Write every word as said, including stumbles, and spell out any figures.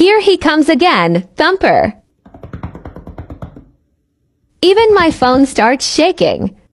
Here he comes again, thumper. Even my phone starts shaking.